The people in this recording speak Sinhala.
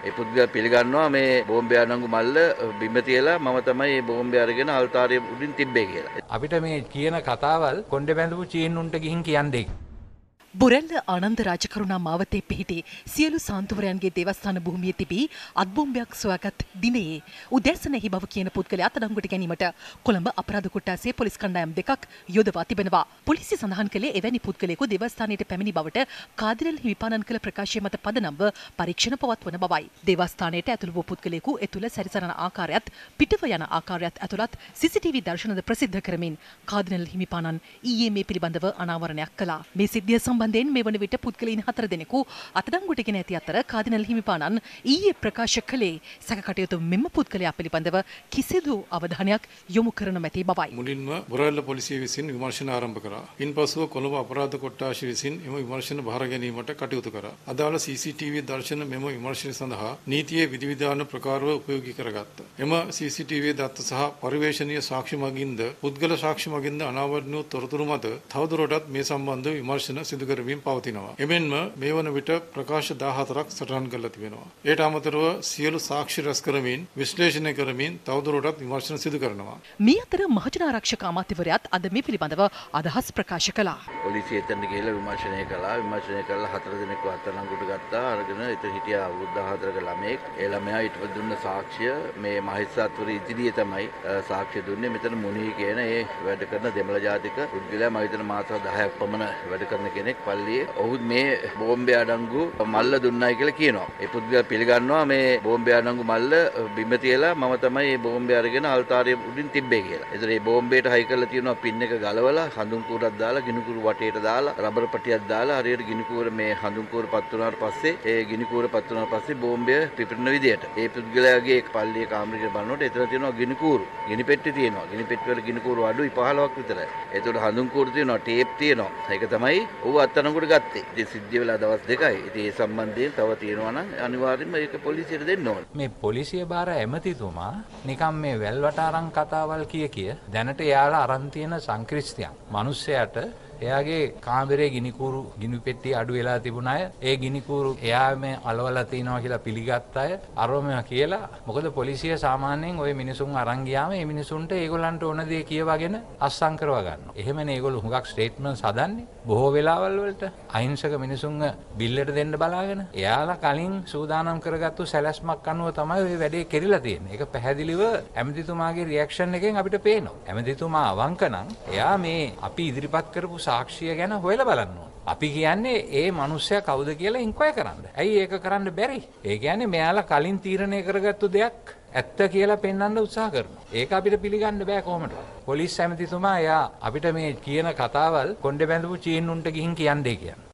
ඒ පුද්ගලයා පිළිගන්නවා මේ බෝම්බය අනංගු මල්ල බිම තියලා මම තමයි මේ බෝම්බය අරගෙන අල්තාරය උඩින් තිබ්බේ කියලා. අපිට මේ කියන කතාවල් කොණ්ඩේ බැඳපු චීනුන්ට ගිහින් කියන්නේ. බොරැල්ල ආනන්ද රාජකරුණා මාවතේ පිහිටි සියලු සාන්තුවරයන්ගේ දේවස්ථාන භූමියේ තිබී අත්බෝම්බයක් සොයාගත් දිනයේ උදෑසනෙහි බව කියන පුද්ගලයා අත්අඩංගුවට ගැනීමට කොළඹ අපරාධ කොට්ටාසයේ පොලිස් කණ්ඩායම් දෙකක් යොදවා තිබෙනවා. පොලිසිය සඳහන් කළේ එවැනි පුද්ගලයෙකු දේවස්ථානයට පැමිණි බවට කාදිනල් හිමිපාණන් කළ ප්‍රකාශය මත පදනම්ව පරීක්ෂණ පවත්වන බවයි. දේවස්ථානයට ඇතුළු වූ පුද්ගලයෙකු එතුළ සැරිසරන ආකාරයත් පිටව යන ආකාරයත් ඇතුළත් CCTV දර්ශනද ප්‍රසිද්ධ කරමින් කාදිනල් හිමිපාණන් ඊයේ මේ පිළිබඳව අනාවරණයක් කළා. මේ සිද්ධිය සම්බන්ධයෙන් මේ වන විට පුද්ගලයන් 4 දෙනෙකු අත්අඩංගුවට ගෙන ඇති අතර කාදිනල් හිමිපාණන් ඊයේ ප්‍රකාශ කළේ සැකකටයුතු මෙම පුද්ගලයා පිළිබඳව කිසිදු අවධානයක් යොමු කර නොමැති බවයි. මුලින්ම බොරැල්ල පොලිසිය විසින් විමර්ශන ආරම්භ කරා. ඉන්පසුව කොළඹ අපරාධ කොට්ටාශය විසින් එම විමර්ශන බාර ගැනීමට කටයුතු කරා. අදාළ CCTV දර්ශන මෙම විමර්ශනය සඳහා නීතියේ විධිවිධාන ප්‍රකාරව උපයෝගී කරගත්තා. එම CCTV දත්ත සහ පරිවේශනීය සාක්ෂි මගින්ද පුද්ගල සාක්ෂි මගින්ද අනාවරණ වූ තොරතුරු මත තවදුරටත් මේ සම්බන්ධ විමර්ශන සිදු කරමින් පවතිනවා. එමෙන්ම මේ වන විට ප්‍රකාශ 14ක් සටහන් කරලා තිබෙනවා. ඒට අමතරව සියලු සාක්ෂි රැස් කරමින් විශ්ලේෂණය කරමින් තවදුරටත් විමර්ශන සිදු කරනවා. මේ අතර මහජන ආරක්ෂක අමාත්‍යවරයාත් අද මේ පිළිබඳව අදහස් ප්‍රකාශ කළා. පොලිසිය එතනට ගිහිල්ලා විමර්ශනය කළා. විමර්ශනය කරලා 4 දෙනෙක්ව අත්අඩංගුවට ගත්තා. අරගෙන එතන හිටියා අවුරුදු 14ක ළමයෙක්. ඒ ළමයා ඊට දුන්න සාක්ෂිය මේ මහේස්ත්‍රාත්වර ඉදිරියේ තමයි සාක්ෂිය දුන්නේ. මෙතන මුනී කියන ඒ වැඩ කරන දෙමළ ජාතික පුද්ගලයා මම හිතන මාස 10ක් පමණ වැඩ කරන කෙනෙක් පල්ලියේ. ඔහු මේ බෝම්බය අඩංගු මල්ල දුන්නයි කියලා කියනවා. ඒ පුද්ගලයා පිළිගන්නවා මේ බෝම්බය අඩංගු මල්ල බිම තියලා මම තමයි මේ බෝම්බය අරගෙන අල්තාරය උඩින් තිබ්බේ කියලා. ඒතර මේ බෝම්බයට හයි කරලා තියෙනවා පින් එක ගලවලා හඳුන් කූරක් දාලා ගිනි කූරු වටේට දාලා රබර් පටියක් දාලා හරියට ගිනි කූර මේ හඳුන් කූර පත් වුණාට පස්සේ ඒ ගිනි කූර පත් වුණාට පස්සේ බෝම්බය පිපිරෙන විදියට. ඒ පුද්ගලයාගේ පල්ලියේ කාමරයක බලනකොට එතන තියෙනවා ගිනි කූරු. ගිනි පෙට්ටි තියෙනවා. ගිනි පෙට්ටි වල ගිනි කූරු අඩුයි 15ක් විතරයි. ඒතකොට හඳුන් කූරු තියෙනවා ටේප් තියෙනවා. ඒක තමයි ඌ අත්අඩංගුවට ගත්තේ. ඉතින් සිද්ධිය වෙලා දවස් දෙකයි. ඉතින් ඒ සම්බන්ධයෙන් තව තියෙනවා නම් අනිවාර්යයෙන්ම ඒක පොලිසියට දෙන්න ඕනේ. මේ පොලිසිය බාර ඇමතිතුමා නිකම් මේ වැල්වටාරම් කතාවල් කිය දැනට එයාලා අරන් තියෙන සංක්‍රිස්තියන් මිනිස්සයාට එයාගේ කාමරේ ගිනිකූරු ගිනි පෙට්ටිය අඩු වෙලා තිබුණ අය ඒ ගිනිකූරු එයා මේ අලවලා තිනවා කියලා පිළිගත් අය අරවම කියලා මොකද පොලිසිය සාමාන්‍යයෙන් ওই මිනිසුන් අරන් ගියාම මේ මිනිසුන්ට ඒගොල්ලන්ට ඕන දේ කියවගෙන අස්සම් කරව ගන්නවා. එහෙමනේ ඒගොල්ලෝ හුඟක් ස්ටේට්මන්ට්ස් හදන්නේ. බොහෝ වෙලාවල් වලට අහිංසක මිනිසුන්ව බිල්ලට දෙන්න බලාගෙන එයාලා කලින් සූදානම් කරගත්තු සැලැස්මක් අනුව තමයි ওই වැඩේ කෙරිලා තියෙන්නේ. ඒක පැහැදිලිව ඇමතිතුමාගේ රියැක්ෂන් එකෙන් අපිට පේනවා. ඇමතිතුමා අවංක නම් එයා මේ අපි ඉදිරිපත් කරපු සාක්ෂිය ගැන හොයලා බලන්න ඕන. අපි කියන්නේ ඒ මිනිස්සයා කවුද කියලා ඉන්ක්වයර් කරන්න. ඇයි ඒක කරන්න බැරි? ඒ කියන්නේ මෙයාලා කලින් තීරණය කරගත්තු දෙයක් ඇත්ත කියලා පෙන්වන්න උත්සාහ කරනවා. ඒක අපිට පිළිගන්න බෑ කොහොමද? පොලිස් ඇමතිතුමා එයා අපිට මේ කියන කතාවල් කොණ්ඩේ බැඳපු චීනුන්ට ගිහින් කියන්නේ කියන්නේ.